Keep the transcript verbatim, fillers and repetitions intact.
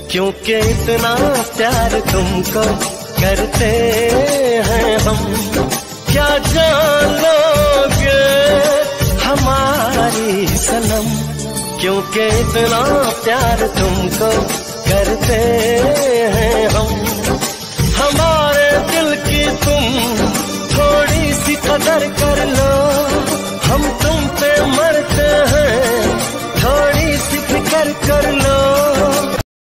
क्योंकि इतना प्यार तुमको करते हैं हम। क्या जान लोगे हमारी सनम, क्योंकि इतना प्यार तुमको करते